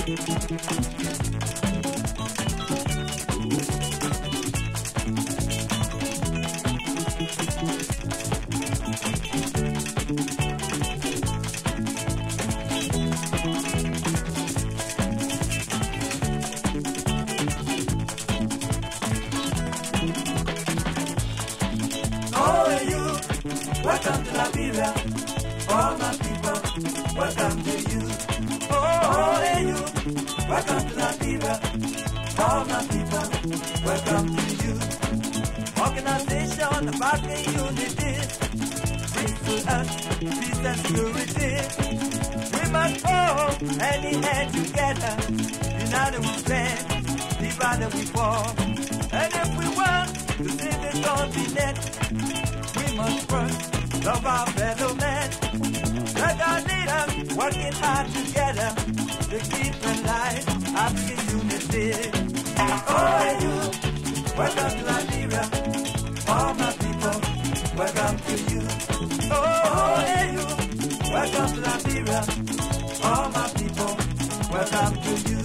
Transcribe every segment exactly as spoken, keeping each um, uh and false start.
Welcome to Liberia, all my people, welcome to you. Oh, hey you, welcome to Liberia, all my people, welcome to you. Organization about the unity, brings to us peace and security. We must hold any hand together, united we stand, divided we fall. And if we want to see this continent, we must work. Love our fellow man, like our leaders, working hard together to keep alive African unity. Oh, hey you, welcome to Liberia, all my people, welcome to you. Oh, hey you, welcome to Liberia, all my people, welcome to you.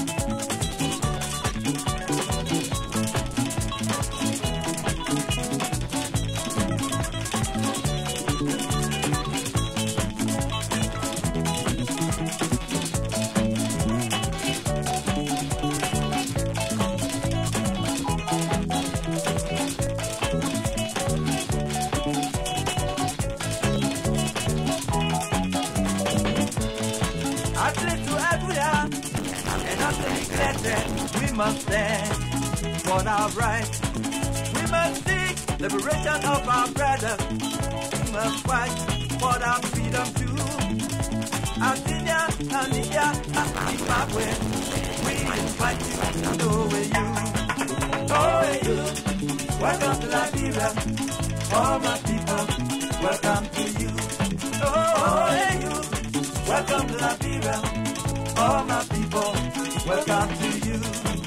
We must stand for our rights. We must seek liberation of our brothers. We must fight for our freedom too. Tanzania, Namibia, and Zimbabwe, we invite you to know where you. Oh, hey you, welcome to Liberia, all my people, welcome to you. Oh, hey you, welcome to Liberia, all my people, welcome to you.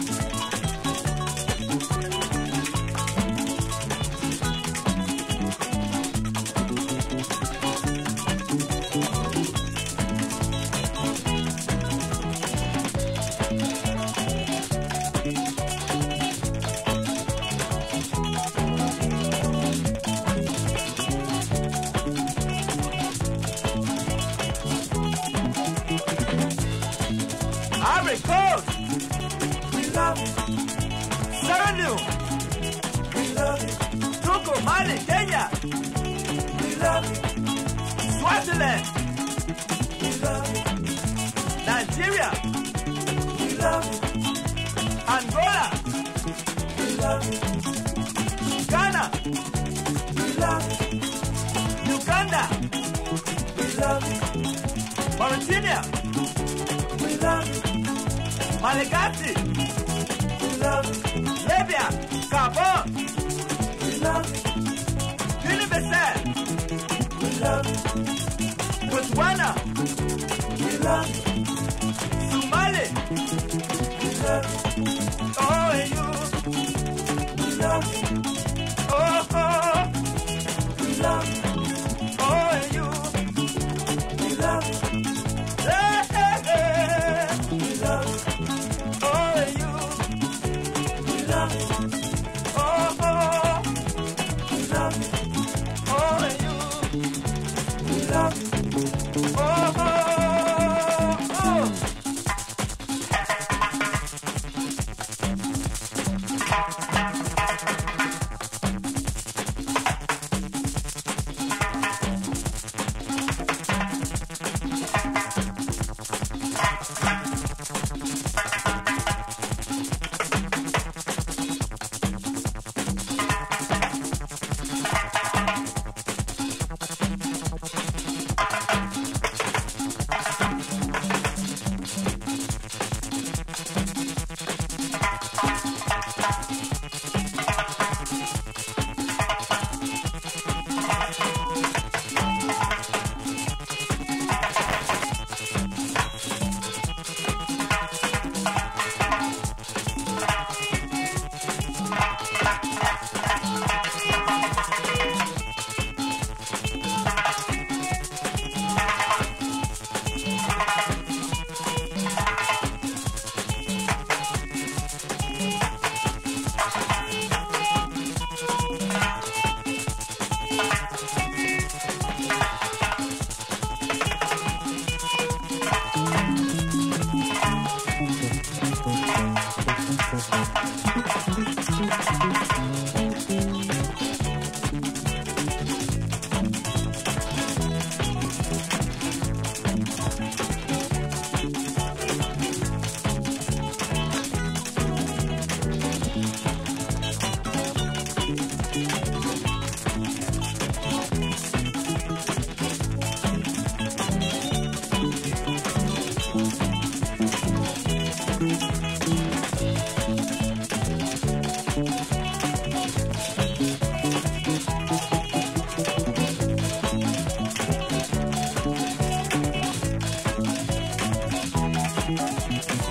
Ivory Coast, we love it. Sierra Leone, we love it. Togo, Mali, Kenya, we love it. Swaziland, we love it. Nigeria, we love it. Angola, we love it. Ghana, we love it. Uganda, we love it. Mauritania, we love it. Malagasy, we love it. Libya, Gabon, we love it. Guinea-Bissau, we love it. Botswana, we love it. Somali, we love it. Oh, and you, we love it. Oh, oh, we love it. Oh, and you, we love it. Hey, hey, hey, we love it. Oh, and you, we love it. Oh, oh, we love it. Oh, and you, we love it. Oh, oh.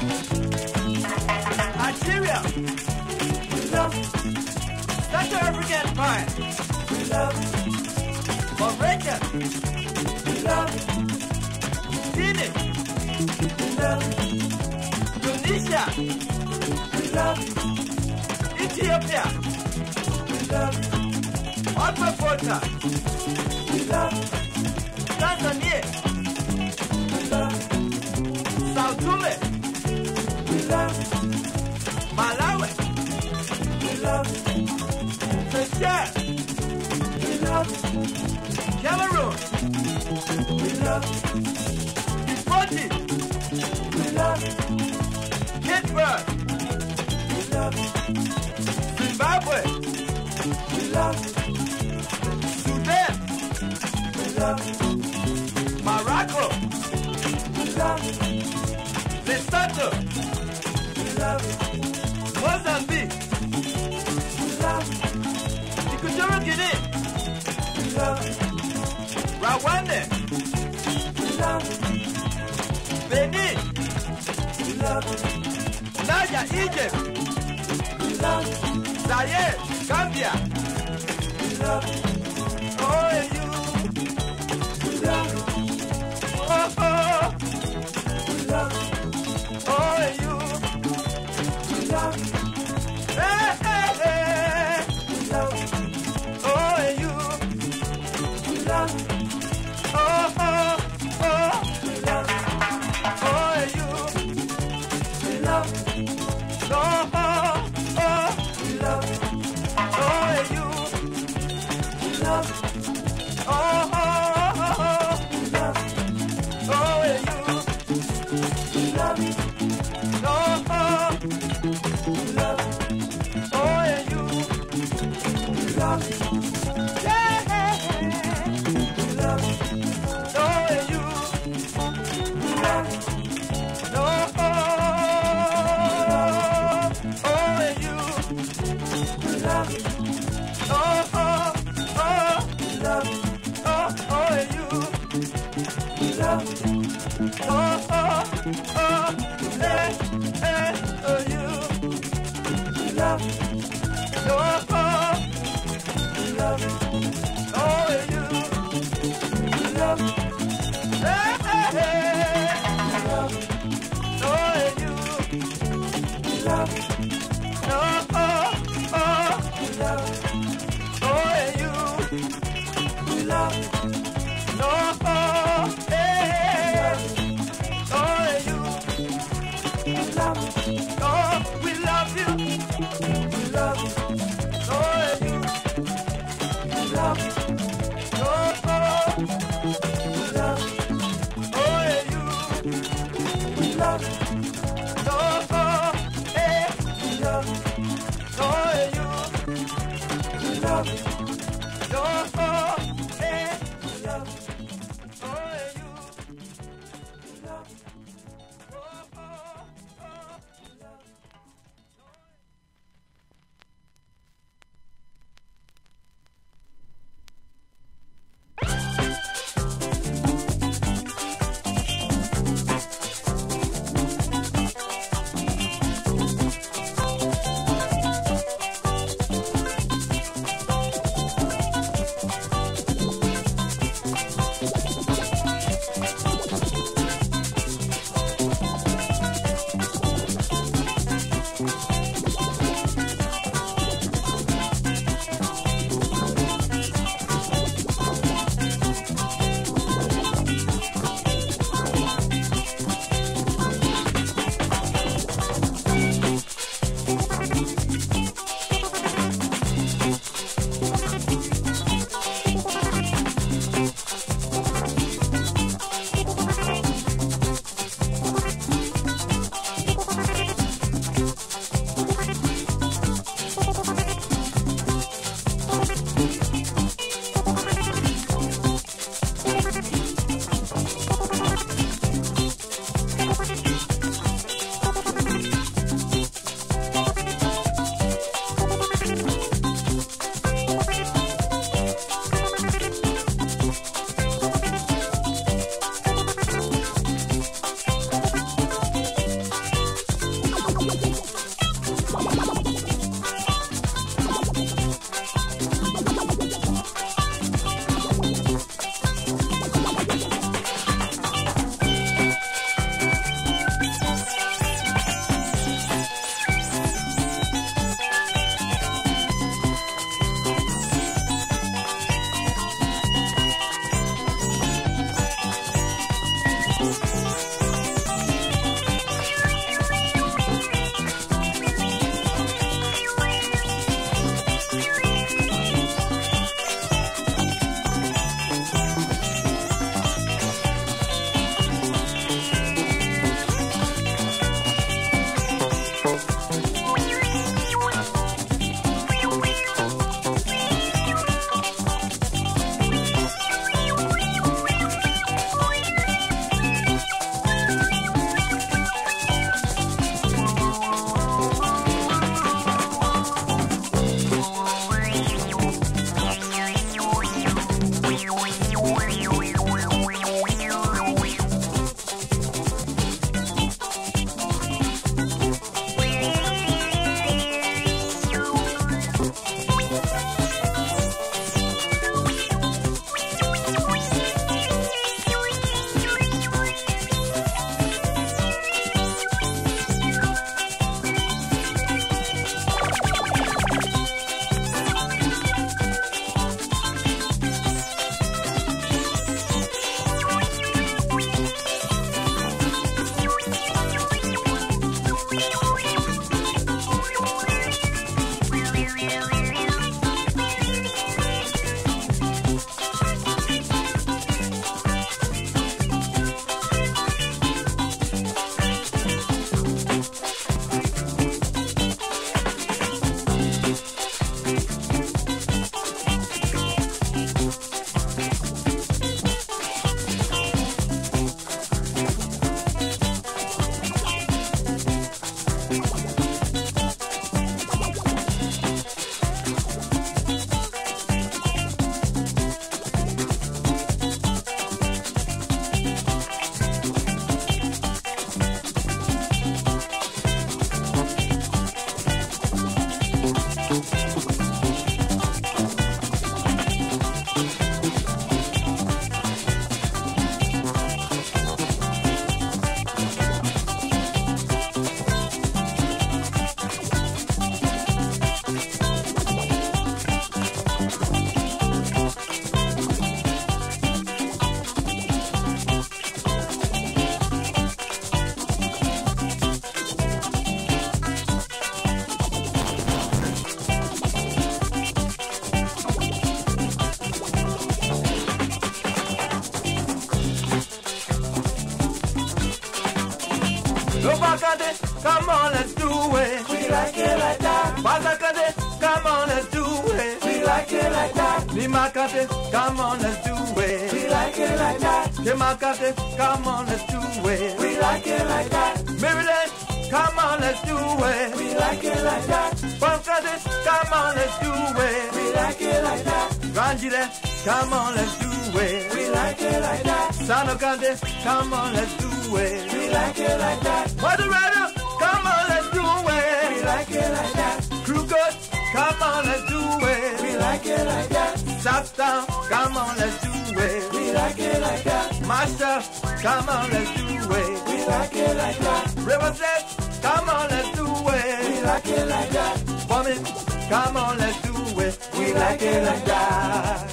Algeria, we love. Central African Empire, we love. Mauritius, we love. Guinea, we love. Tunisia, we love. Ethiopia, we love. Alpha Volta, we love. Tanzania, we love. Sao Tome, we love. Malawi, we love. Seychelles, we love. Cameroon, we love. Djibouti, we love. Cape Verde, we love. Zimbabwe, we love. Sudan, we love. Morocco, we love. Lesotho, we love. Mozambique, we love. Equatorial Guinea, we love. Rwanda, we love. Benin, we love. Niger, Egypt, we love. Zaire, Gambia, we love. Oh, you, we love. Oh, oh, we love. Oh, you, we love. Hey, hey, hey, we love. Oh, you, we love. Oh, oh, oh, we love. Oh, you, we love. Oh, oh, oh, we love. Oh, you, we love. Oh, oh, oh, we love. Oh, you, we love. Oh, oh, we love. Oh, you, we love. Yeah, we love. Oh, you, we love. Oh, oh, oh, you, we love. Oh, oh, oh, we love. Oh, oh, you, we love. Oh, oh, oh, eh, eh, oh, you, we love. Oh, oh, we love. Oh, you, we love. Eh, eh, eh, we love. Oh, you, we love. Oh, oh, oh, we love. Oh, you, we love. Oh, oh, eh, oh, you, we love. Oh, we love you. We love. Oh, you, we love. Oh, oh, we love. Oh, you, we love. Oh, oh, eh, we love. Oh, you, we love. Oh, oh, eh, we love. Oh, you, we love. Oh, oh, oh, we love. Pasacate, come on, let's do it. We like it like that. Pasacate, come on, let's do it. We like it like that. Nimakate, come on, let's do it. We like it like that. Kemakate, come on, let's do it. We like it like that. Maryland, come on, let's do it. We like it like that. Pasacate, come on, let's do it. We like it like that. Ranjile, come on, let's do it. We like it like that. Sanokande, come on, let's do it. We like it like that. Moderator, come on, let's do it. We like it like that. Crooked, come on, let's do it. We like it like that. Southtown, come on, let's do it. We like it like that. Master, come on, let's do it. We like it like that. Riverside, come on, let's do it. We like it like that. Woman, come on, let's do it. We like it like that.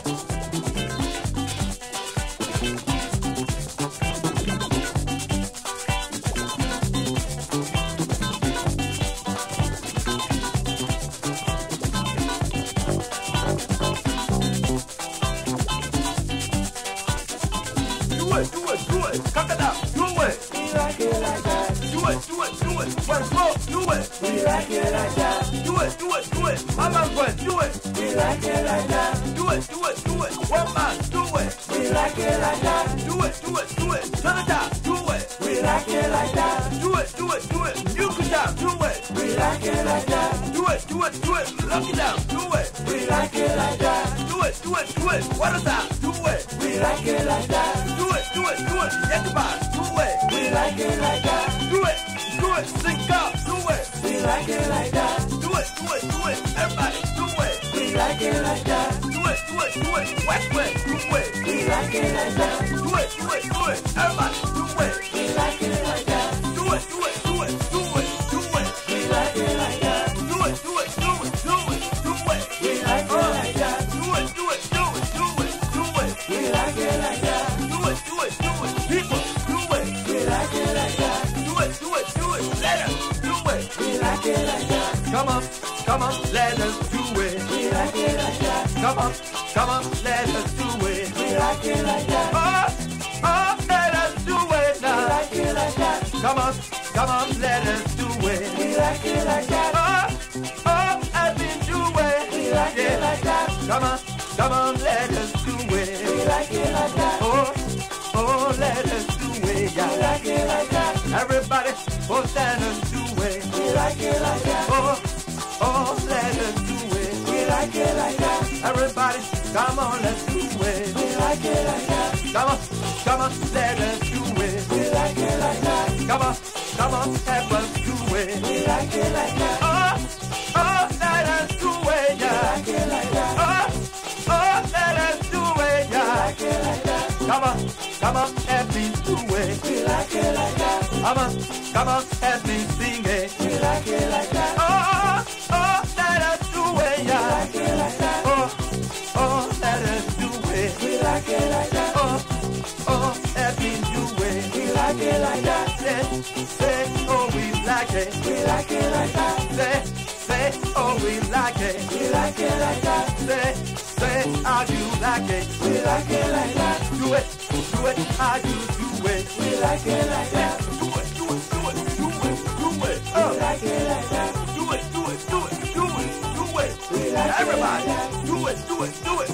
Do it, do it, do it. Cut it out, do it. We like it like that. Do it, do it, do it. West Coast, do it. We like it like that. Do it, do it, do it. I'm on West, do it. We like it like that. Do it, do it, do it. One man, do it. We like it like that. Do it, do it, do it. Turn it down, do it. We like it like that. Do it, do it, do it. You can down, do it. We like it like that. Do it, do it, do it. Lock it down, do it. We like it like that. Do it, do it, do it. What is that? Do it. We like it like that. Do it, do it, do it. Yakaba, do it. We like it like that. Do it, do it. Sync up, do it. We like it like that. Do it, do it, do it. Everybody, do it. We like it like that. Do it, do it, do it. West West, do it. We like it like that. Do it, do it, do it. Everybody, do it. We like it like that. Do it, do it, do it, do it, do it. We like it like that. Do it, do it, do it, do it, do it. We like it like that. Do it, do it, do it, do it, do it. We like it like that. Do it, do it, do it. People, do it. We like it like that. Do it, do it, do it. Let us do it. We like it like that. Come on, come on, let us do it. We like it like that. Come on, come on, let us do it. We like it like that. Oh, oh, let us do it We now. like it like that. Come on, come on, let us do it. We like it like that. Oh, oh, as we do it. We like it like that. Come on, come on, let us do We it. like it like that. Oh, oh, let us do it, We yeah. like it like that. Everybody, oh, stand and do it. We like it like that. Oh, oh, let us do it. We like it like that. Everybody, come on, let's do it. We like it like that. Come on, come on, let us do it. We like it like that. Come on, come on, help us do it. We like it like that. Oh, oh, let us do it, We yeah. like it like that. Oh, oh, let us do it, We yeah. like it like that. Come on, come on, help me do it. We like it like that. Come on, come on, help me sing it. We like it like that. Oh, oh, let us do it, We yeah. like it like that. Oh, oh, let us do it. We like it like that. Oh, oh, help me do it. We like it like that. Say, say, oh, we like it. We like it like that. Say, say, oh, we like it. We like it like that. Say, say, how you like it. We like it like that. Do it, do it, how you do it. We like it like that. Do it, do it, do it, do it, do it. We Uh, like it like that. do it, do it, do it, do it, do it. We like it like Everybody, that. do it, do it, do it.